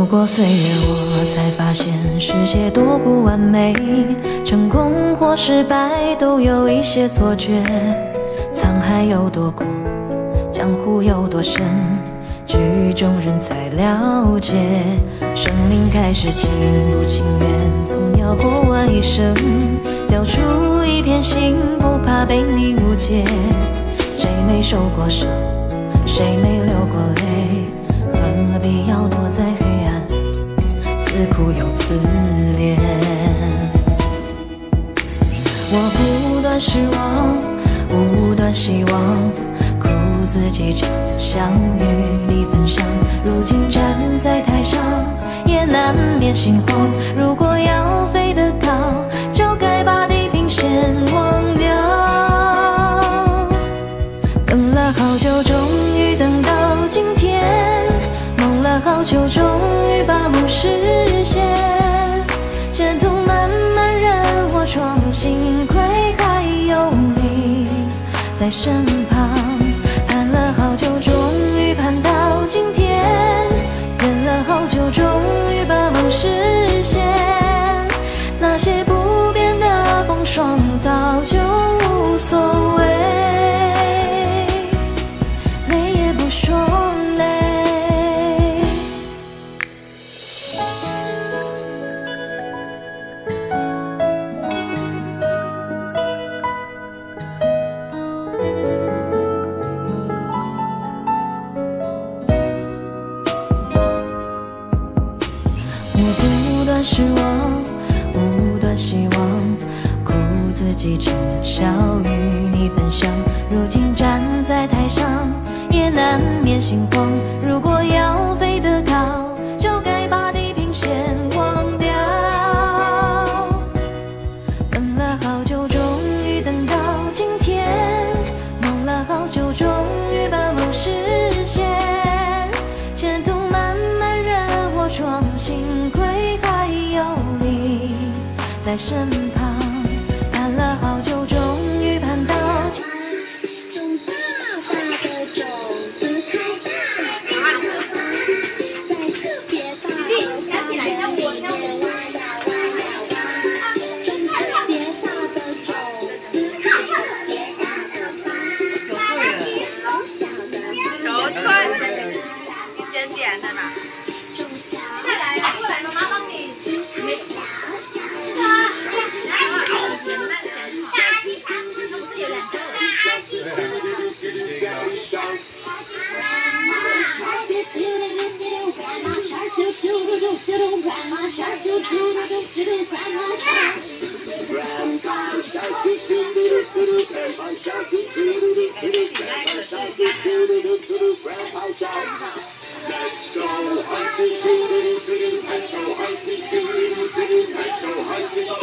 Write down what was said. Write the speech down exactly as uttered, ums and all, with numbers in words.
过岁月，我才发现世界多不完美，成功或失败都有一些错觉。沧海有多广，江湖有多深，剧中人才了解。生命开始情不情愿，总要过完一生，交出一片心，不怕被你误解。谁没受过伤，谁没流过泪，何必要躲在黑暗，自苦又自怜。我不断失望，不断希望，苦自己只想与你分享。如今站在台上，也难免心慌。如果要飞得高，就该把地平线忘掉。等了好久，终于等到今天，梦了好久，终于把梦实现。前途漫漫，任我闯，幸亏还有你在身旁。盼了好久，终于盼到今天，忍了好久，终于把梦实现。那些不变的风霜早就无所谓，累也不说累。我不断失望，不断希望，苦自己只想与你分享。如今站在台上，也难免心慌。如果要飞得高，就该把地平线忘掉。等了好久，终于等到今天，梦了好久，终于把梦实现。前途漫漫，任我闯，幸亏还有你在身旁。盼了好久，终于盼到今种大大的种子开大大的花，在特别大的花园里面挖呀挖呀挖，种特别大的种子开特别大的花，小小的手穿的尖尖的呢。 种小小的种子开小小的Grandma shark doo doo doo doo doo Grandma shark Grandpa shark doo doo doo doo doo Grandpa shark doo doo doo doo doo Grandpa shark doo doo doo doo doo Grandpa shark Let's go hunting doo doo doo doo Let's go hunting doo doo doo doo Let's go hunting